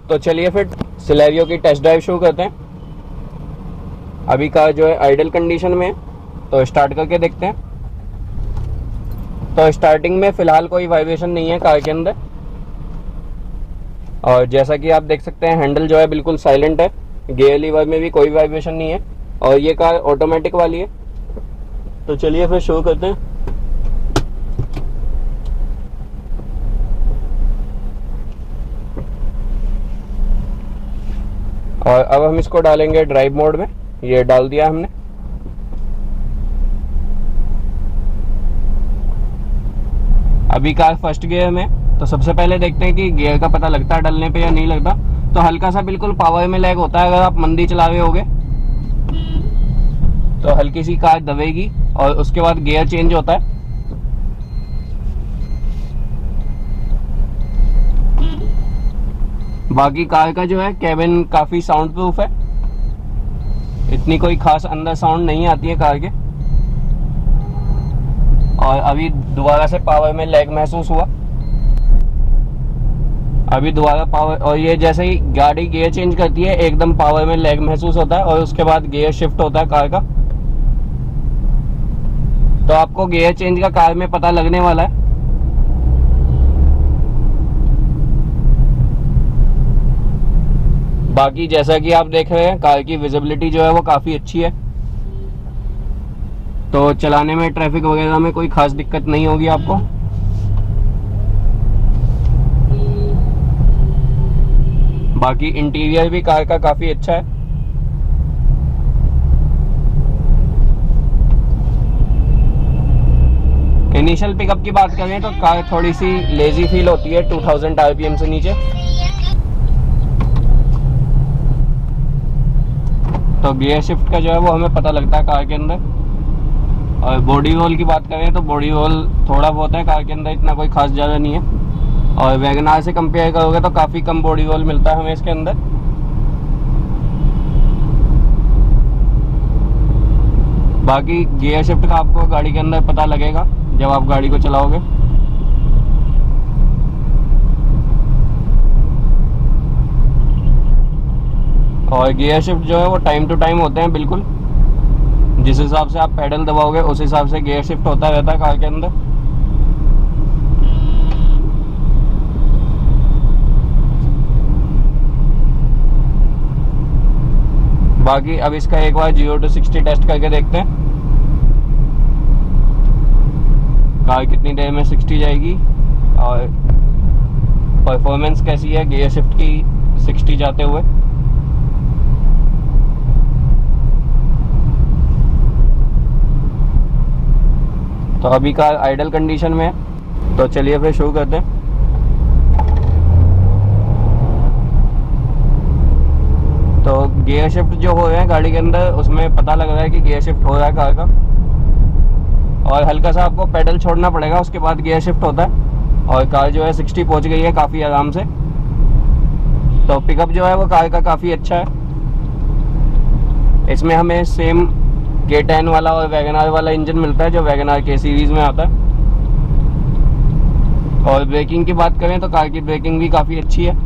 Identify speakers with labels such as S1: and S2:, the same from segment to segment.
S1: तो चलिए फिर सिलेरियो की टेस्ट ड्राइव शुरू करते हैं। अभी कार जो है आइडल कंडीशन में है, तो स्टार्ट करके देखते हैं। तो स्टार्टिंग में फ़िलहाल कोई वाइब्रेशन नहीं है कार के अंदर, और जैसा कि आप देख सकते हैं हैंडल जो है बिल्कुल साइलेंट है, गियर लीवर में भी कोई वाइब्रेशन नहीं है, और ये कार ऑटोमेटिक वाली है। तो चलिए फिर शुरू करते हैं। और अब हम इसको डालेंगे ड्राइव मोड में। ये डाल दिया हमने। अभी कार फर्स्ट गियर में, तो सबसे पहले देखते हैं कि गियर का पता लगता है डलने पे या नहीं लगता। तो हल्का सा बिल्कुल पावर में लैग होता है अगर आप मंदी चला रहे होगे, तो हल्की सी कार दबेगी और उसके बाद गियर चेंज होता है। बाकी कार का जो है कैबिन काफ़ी साउंड प्रूफ है, इतनी कोई खास अंदर साउंड नहीं आती है कार के। और अभी दोबारा से पावर में लैग महसूस हुआ, अभी दोबारा पावर, और ये जैसे ही गाड़ी गियर चेंज करती है एकदम पावर में लैग महसूस होता है और उसके बाद गियर शिफ्ट होता है कार का। तो आपको गियर चेंज का कार में पता लगने वाला है। बाकी जैसा कि आप देख रहे हैं कार की विजिबिलिटी जो है वो काफ़ी अच्छी है, तो चलाने में ट्रैफिक वगैरह में कोई खास दिक्कत नहीं होगी आपको। बाकी इंटीरियर भी कार का काफ़ी अच्छा है। इनिशियल पिकअप की बात करें तो कार थोड़ी सी लेजी फील होती है 2000 आरपीएम से नीचे। तो गियर शिफ्ट का जो है वो हमें पता लगता है कार के अंदर। और बॉडी रोल की बात करें तो बॉडी रोल थोड़ा बहुत है कार के अंदर, इतना कोई खास ज़्यादा नहीं है। और वैगनआर से कंपेयर करोगे तो काफ़ी कम बॉडी रोल मिलता है हमें इसके अंदर। बाकी गियर शिफ्ट का आपको गाड़ी के अंदर पता लगेगा जब आप गाड़ी को चलाओगे। और गियर शिफ्ट जो है वो टाइम टू टाइम होते हैं बिल्कुल, जिस हिसाब से आप पैडल दबाओगे उस हिसाब से गियर शिफ्ट होता रहता है कार के अंदर। बाकी अब इसका एक बार 0 to 60 टेस्ट करके देखते हैं कार कितनी देर में 60 जाएगी और परफॉर्मेंस कैसी है गियर शिफ्ट की 60 जाते हुए। तो अभी कार आइडल कंडीशन में है, तो चलिए फिर शुरू करते हैं। तो गियर शिफ्ट जो हो रहा है गाड़ी के अंदर उसमें पता लग रहा है कि गियर शिफ्ट हो रहा है कार का, और हल्का सा आपको पेडल छोड़ना पड़ेगा, उसके बाद गियर शिफ्ट होता है। और कार जो है 60 पहुंच गई है काफ़ी आराम से। तो पिकअप जो है वो कार का काफ़ी अच्छा है। इसमें हमें सेम K10 वाला और वैगनआर वाला इंजन मिलता है जो वैगनआर के सीरीज़ में आता है। और ब्रेकिंग की बात करें तो कार की ब्रेकिंग भी काफ़ी अच्छी है।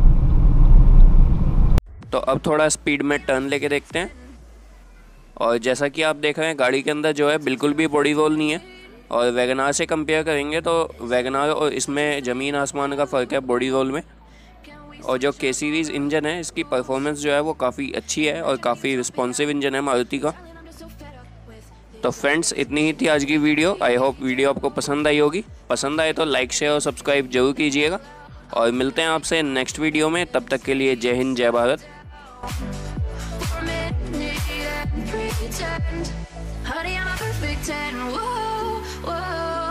S1: तो अब थोड़ा स्पीड में टर्न लेके देखते हैं। और जैसा कि आप देख रहे हैं गाड़ी के अंदर जो है बिल्कुल भी बॉडी रोल नहीं है। और वैगनआर से कंपेयर करेंगे तो वैगनआर और इसमें ज़मीन आसमान का फ़र्क है बॉडी रोल में। और जो K सीरीज़ इंजन है इसकी परफॉर्मेंस जो है वो काफ़ी अच्छी है और काफ़ी रिस्पॉन्सिव इंजन है मारुति का। तो फ्रेंड्स इतनी ही थी आज की वीडियो। आई होप वीडियो आपको पसंद आई होगी। पसंद आए तो लाइक शेयर और सब्सक्राइब जरूर कीजिएगा, और मिलते हैं आपसे नेक्स्ट वीडियो में। तब तक के लिए जय हिंद, जय भारत।